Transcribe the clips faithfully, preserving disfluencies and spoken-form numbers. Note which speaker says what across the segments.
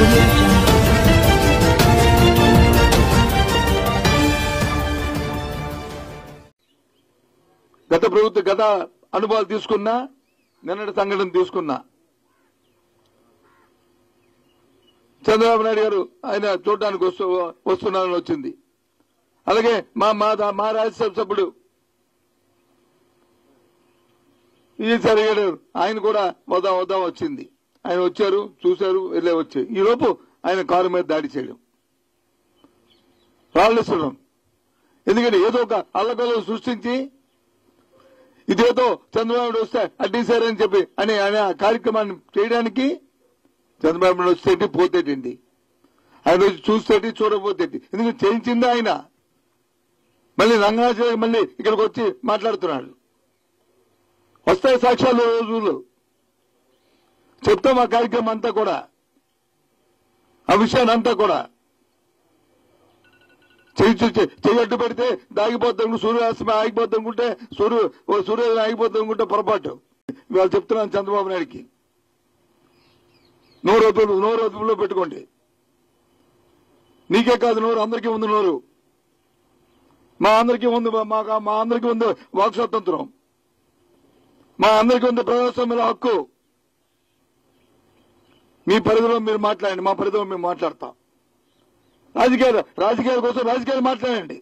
Speaker 1: గత ప్రభుత్వ గత అనుభవాలు తీసుకున్నా, నిన్నటి సంఘటన తీసుకున్నా, చంద్రబాబు నాయుడు గారు ఆయన చూడడానికి వస్తూ వస్తున్నారని వచ్చింది. అలాగే మా మా రాజ్యసభ సభ్యుడు ఈసారి ఆయన కూడా వద్దాం వద్దాం వచ్చింది. ఆయన వచ్చారు, చూశారు, వెళ్ళే వచ్చాయి. ఈ లోపు ఆయన కారు మీద దాడి చేయడం, రాళ్ళిస్తడం. ఎందుకంటే ఏదో ఒక అల్లకల్లం సృష్టించి ఇదేదో చంద్రబాబు వస్తే అడ్డీసారని చెప్పి అనే అనే కార్యక్రమాన్ని చేయడానికి చంద్రబాబు నాయుడు వస్తేటి పోతేటండి, ఆయన వచ్చి చూస్తేటి చూడకపోతేటి. ఎందుకంటే చేయించింది ఆయన. మళ్ళీ రంగనాథ్ మళ్ళీ ఇక్కడికి వచ్చి మాట్లాడుతున్నాడు. వస్తాయి సాక్ష్యాలు రోజులు, చెప్తాం ఆ కార్యక్రమం అంతా కూడా, ఆ విషయాన్ని అంతా కూడా. చెయ్యి అడ్డు పెడితే దాగిపోతాం, సూర్యాస్తమయం ఆగిపోతాం అనుకుంటే సూర్యు సూర్యోదయం ఆగిపోతాం అనుకుంటే పొరపాటు. ఇవాళ చెప్తున్నాను చంద్రబాబు నాయుడికి, నోరు అదుపు నోరు అదుపులో పెట్టుకోండి. నీకే కాదు నోరు, అందరికీ ఉంది నోరు. మా అందరికీ ఉంది, మా మా అందరికీ ఉంది వాక్ స్వాతంత్రం, మా అందరికీ ఉంది ప్రజాస్వామ్య హక్కు. మీ పరిధిలో మీరు మాట్లాడండి, మా పరిధిలో మేము మాట్లాడతాం. రాజకీయాలు రాజకీయాల కోసం రాజకీయాలు మాట్లాడండి.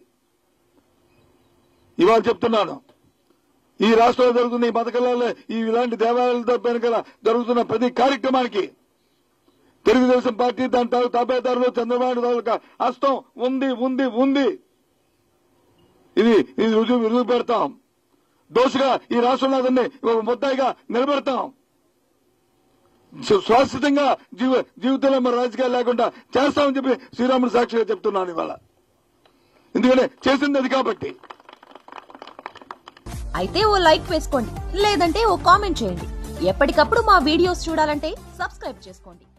Speaker 1: ఇవాళ చెప్తున్నాను, ఈ రాష్ట్రంలో జరుగుతున్న ఈ పథకాలలో ఈ ఇలాంటి దేవాలయాలతో వెనకాల జరుగుతున్న ప్రతి కార్యక్రమానికి తెలుగుదేశం పార్టీ దాని తాబేదారులు చంద్రబాబు నాయుడు హస్తం ఉంది ఉంది ఉంది ఇది ఇది రుజువు రుజువు పెడతాం. దోషగా ఈ రాష్ట్రంలో అతన్ని ఒక ముద్దాయిగా నిలబెడతాం. శాశ్వతంగా జీవ జీవితంలో మన రాజకీయాలు లేకుండా చేస్తామని చెప్పి శ్రీరాముడు సాక్షిగా చెప్తున్నాను ఇవాళ. ఎందుకంటే చేసింది అది కాబట్టి.
Speaker 2: అయితే ఓ లైక్ వేసుకోండి, లేదంటే ఓ కామెంట్ చేయండి. ఎప్పటికప్పుడు మా వీడియోస్ చూడాలంటే సబ్స్క్రైబ్ చేసుకోండి.